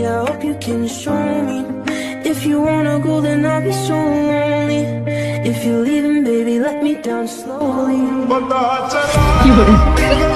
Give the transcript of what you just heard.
I hope you can show me. If you wanna go, then I'll be so lonely. If you're leaving, baby, let me down slowly.